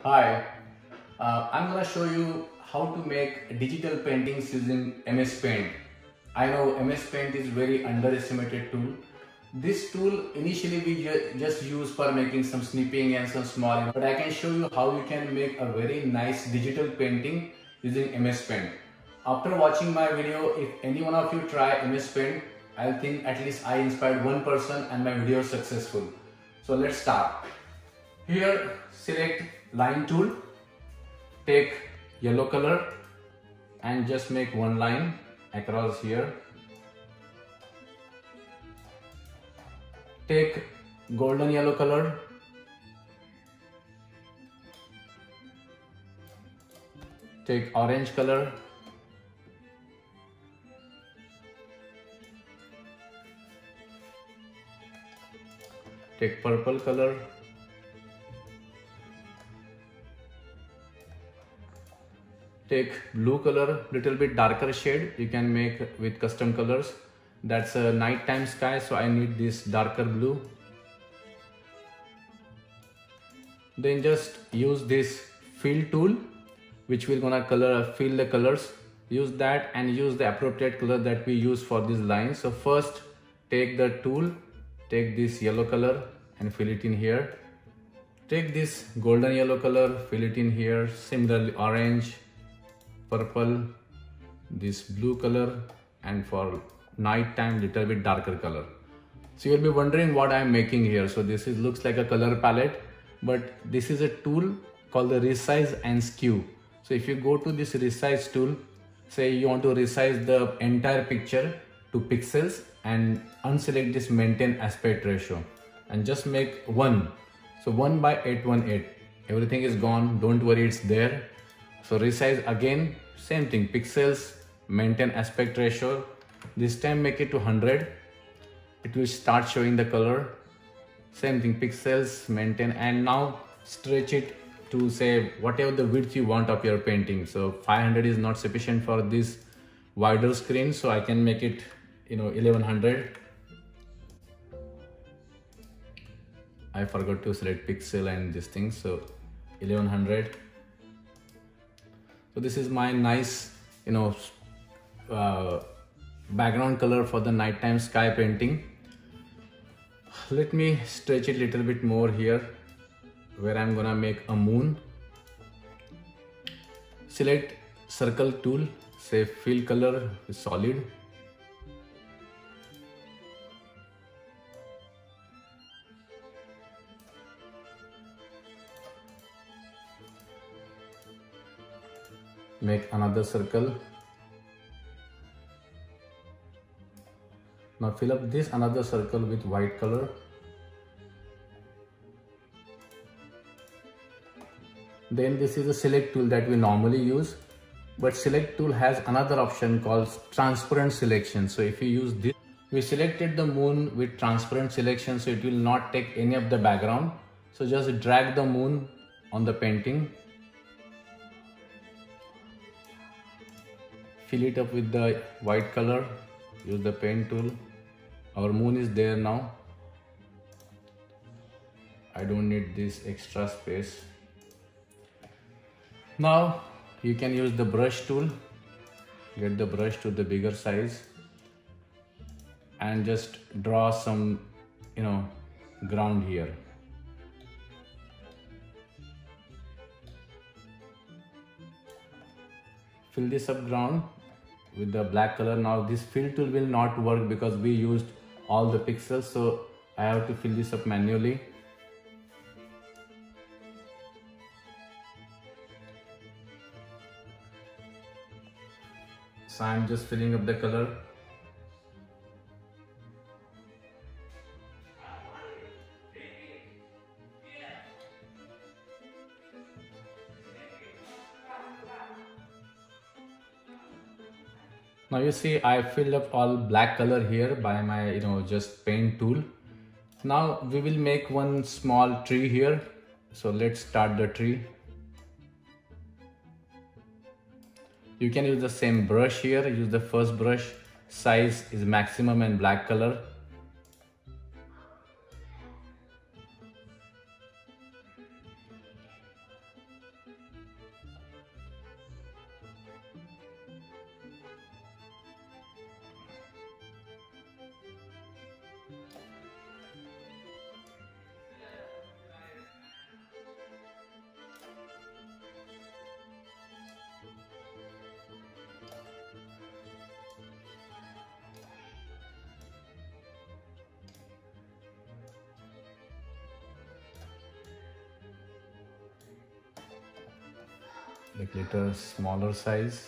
Hi, I'm gonna show you how to make digital paintings using MS Paint. I know MS Paint is very underestimated tool. This tool initially we just use for making some snipping and some small, but I can show you how you can make a very nice digital painting using MS Paint. After watching my video, if any one of you try MS Paint, I'll think at least I inspired one person and my video is successful. So let's start. Here, select line tool, take yellow color and just make one line across here. Take golden yellow color, take orange color, take purple color, take blue color, little bit darker shade. You can make with custom colors. That's a nighttime sky, so I need this darker blue. Then just use this fill tool, which will gonna fill the colors. Use that and use the appropriate color that we use for these lines. So first take the tool, take this yellow color and fill it in here. Take this golden yellow color, fill it in here. Similarly orange, purple, this blue color, and for night time little bit darker color. So you'll be wondering what I'm making here. So this looks like a color palette, but this is a tool called the resize and skew. So if you go to this resize tool, say you want to resize the entire picture to pixels and unselect this maintain aspect ratio and just make 1. So 1/818. Everything is gone, don't worry, it's there. So resize again, same thing, pixels, maintain aspect ratio. This time make it to 100. It will start showing the color. Same thing, pixels, maintain, and now stretch it to say whatever the width you want of your painting. So 500 is not sufficient for this wider screen, so I can make it 1100. I forgot to select pixel and this thing, so 1100. So this is my nice background color for the nighttime sky painting. Let me stretch it a little bit more here where I'm gonna make a moon. Select circle tool, say fill color is solid. Make another circle. Now fill up this another circle with white color. Then this is a select tool that we normally use, but select tool has another option called transparent selection. So if you use this, we selected the moon with transparent selection, so it will not take any of the background. So just drag the moon on the painting. Fill it up with the white color, use the pen tool. Our moon is there now. I don't need this extra space. Now you can use the brush tool, get the brush to the bigger size and just draw some ground here. Fill this up ground with the black color. Now this fill tool will not work because we used all the pixels, so I have to fill this up manually. So I'm just filling up the color. Now you see I filled up all black color here by my just paint tool. Now we will make one small tree here. So let's start the tree. You can use the same brush here, use the first brush, size is maximum and black color. like little smaller size.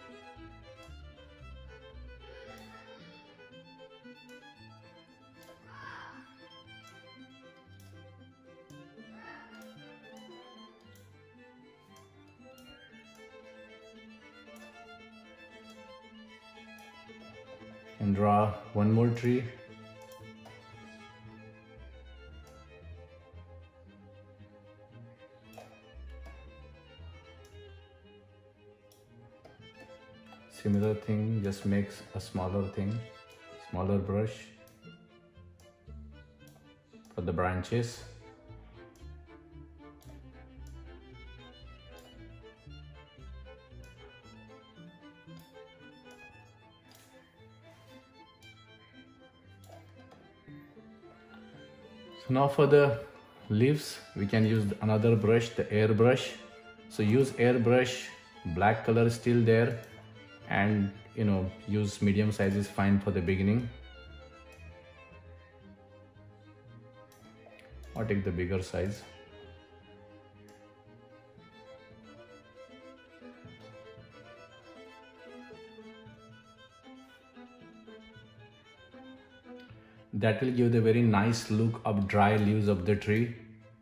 And draw one more tree. Similar thing, just makes a smaller thing, smaller brush for the branches. So now for the leaves, we can use another brush, the airbrush. So use airbrush, black color is still there, and use medium size is fine for the beginning, or take the bigger size. That will give the very nice look of dry leaves of the tree.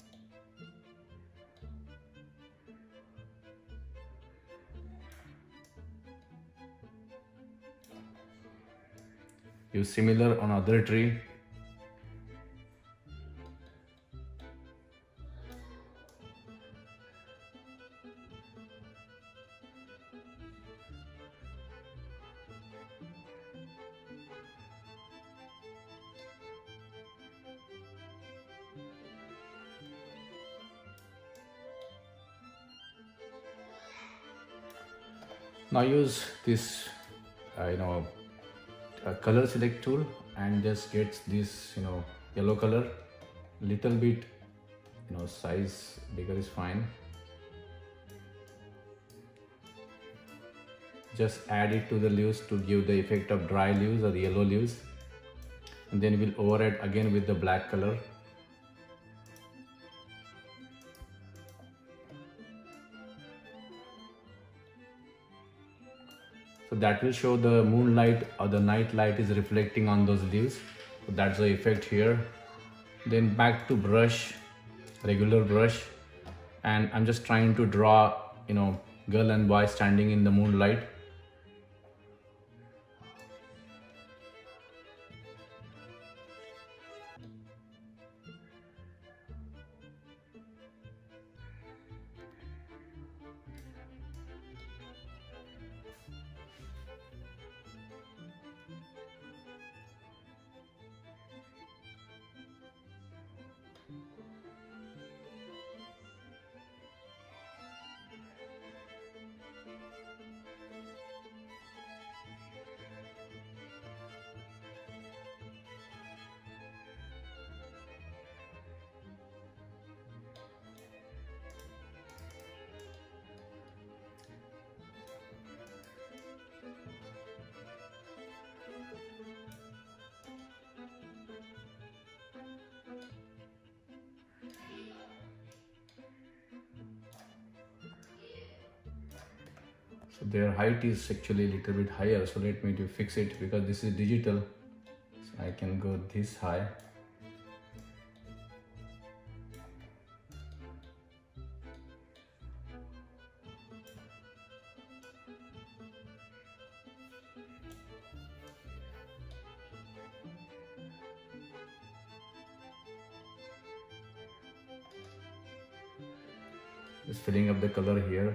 Use similar on other tree. Now use this color select tool and just get this yellow color, little bit size bigger is fine. Just add it to the leaves to give the effect of dry leaves or the yellow leaves, and then we'll overlay again with the black color. So that will show the moonlight or the night light is reflecting on those leaves. So that's the effect here. Then back to brush, regular brush, and I'm just trying to draw girl and boy standing in the moonlight. So their height is actually a little bit higher, so let me to fix it because this is digital, so I can go this high. Just filling up the color here.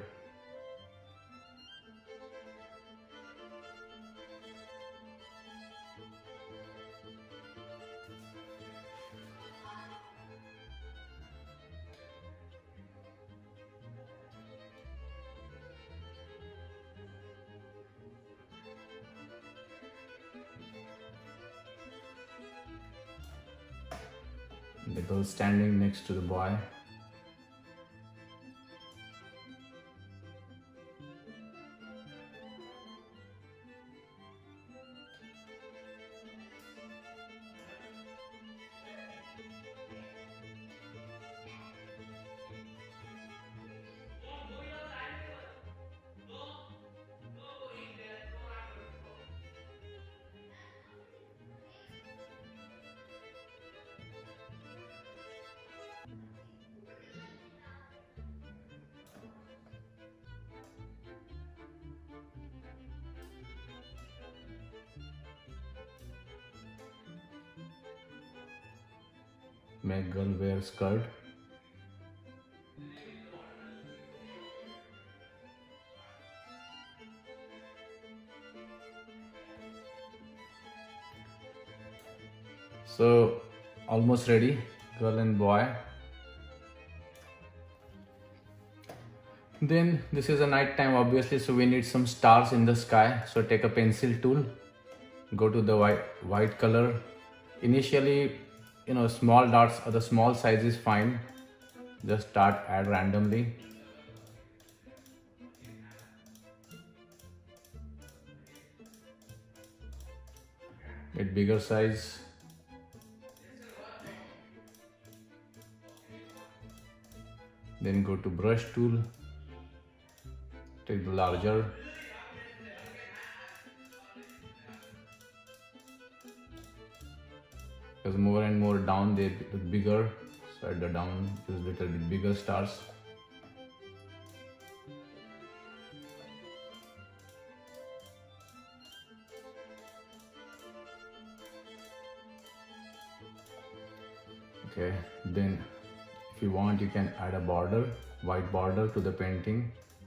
The girl standing next to the boy. make girl wear skirt. So almost ready, girl and boy. Then this is a night time obviously, so we need some stars in the sky. So take a pencil tool, go to the white color. Initially, small dots or the small size is fine. Just start add randomly. Get bigger size. Then go to brush tool. Take the larger. Because more and more down they look bigger. So at the down use little bit bigger stars. Okay, then if you want you can add a border, white border to the painting.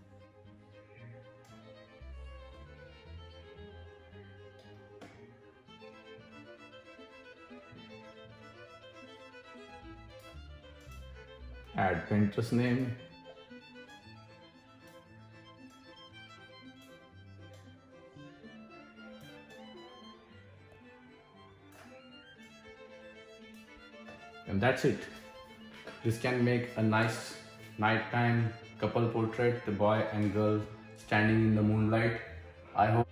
Add painter's name. And that's it. This can make a nice nighttime couple portrait, the boy and girl standing in the moonlight. I hope